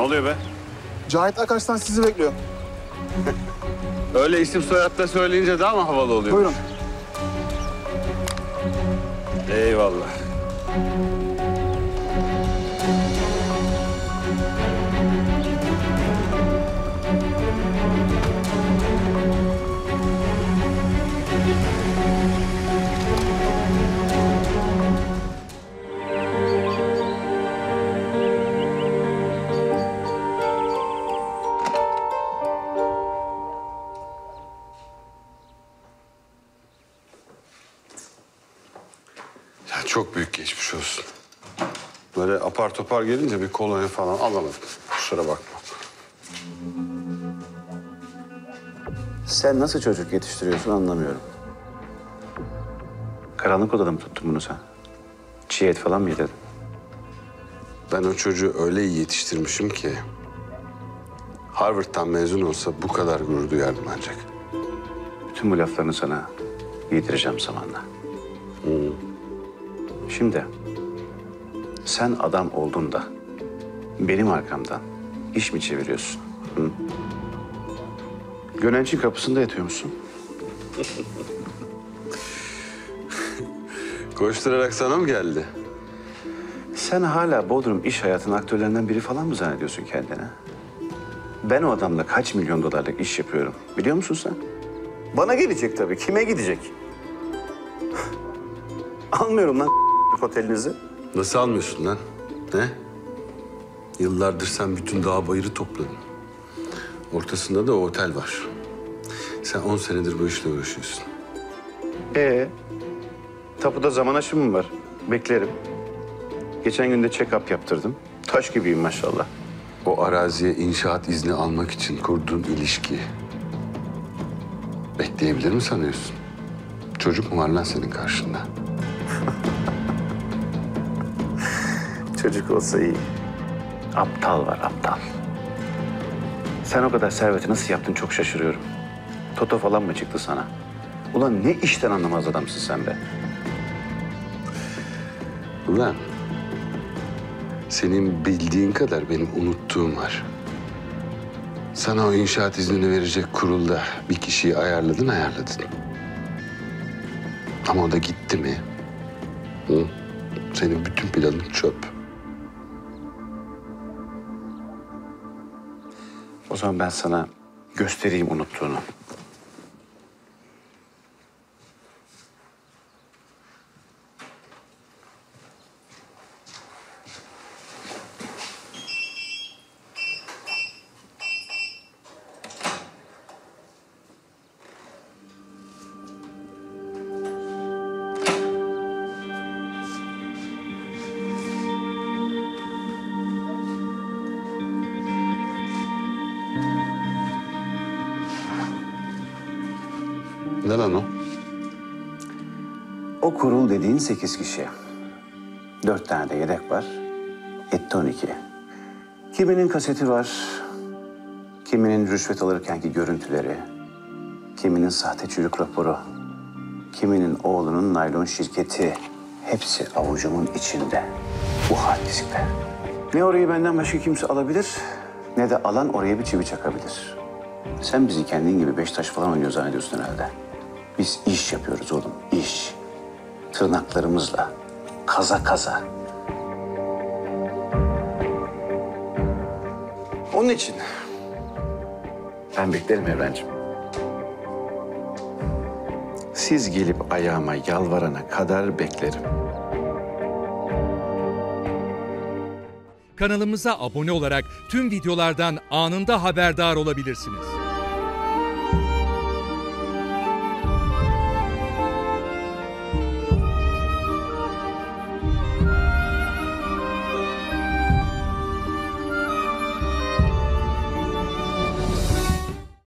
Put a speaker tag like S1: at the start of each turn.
S1: oluyor be?
S2: Cahit Akaş'tan sizi bekliyor.
S1: Öyle isim soyadla söyleyince daha mı havalı oluyor?
S2: Buyurun.
S1: Eyvallah. Ya çok büyük geçmiş olsun. Böyle apar topar gelince bir kolonya falan alamadım. Kusura bakma.
S3: Sen nasıl çocuk yetiştiriyorsun anlamıyorum. Karanlık odada mı tuttun bunu sen? Çiğ et falan mı yedin?
S1: Ben o çocuğu öyle iyi yetiştirmişim ki... Harvard'dan mezun olsa bu kadar gurur duyardım ancak.
S3: Bütün bu laflarını sana yedireceğim zamanla. Şimdi sen adam oldun da benim arkamdan iş mi çeviriyorsun? Hı? Gönenç'in kapısında yatıyor musun?
S1: Koşturarak sana mı geldi?
S3: Sen hala Bodrum iş hayatının aktörlerinden biri falan mı zannediyorsun kendine? Ben o adamla kaç milyon dolarlık iş yapıyorum biliyor musun sen? Bana gelecek tabii. Kime gidecek? Almıyorum lan otelinizi.
S1: Nasıl almıyorsun lan? Ne? Yıllardır sen bütün dağ bayırı topladın. Ortasında da o otel var. Sen 10 senedir bu işle uğraşıyorsun.
S3: Tapuda zaman aşımım var. Beklerim. Geçen gün de check-up yaptırdım. Taş gibiyim maşallah.
S1: O araziye inşaat izni almak için kurduğun ilişki... bekleyebilir mi sanıyorsun? Çocuk mu var lan senin karşında?
S3: Çocuk olsa iyi. Aptal var, aptal. Sen o kadar serveti nasıl yaptın çok şaşırıyorum. Toto falan mı çıktı sana? Ulan ne işten anlamaz adamsın sen be.
S1: Ulan... senin bildiğin kadar benim unuttuğum var. Sana o inşaat iznini verecek kurulda bir kişiyi ayarladın. Ama o da gitti mi? Hı? Senin bütün planın çöp.
S3: O zaman ben sana göstereyim unuttuğunu.
S1: Ne lan o?
S3: O kurul dediğin 8 kişi. 4 tane de yedek var. Etti 12. Kiminin kaseti var. Kiminin rüşvet alırkenki görüntüleri. Kiminin sahte çürük raporu. Kiminin oğlunun naylon şirketi. Hepsi avucumun içinde. Bu hard diskte. Ne orayı benden başka kimse alabilir... ne de alan oraya bir çivi çakabilir. Sen bizi kendin gibi Beşiktaş falan oynuyor zannediyorsun herhalde. Biz iş yapıyoruz oğlum, iş. Tırnaklarımızla, kaza kaza. Onun için ben beklerim Evrenciğim. Siz gelip ayağıma yalvarana kadar beklerim.
S4: Kanalımıza abone olarak tüm videolardan anında haberdar olabilirsiniz.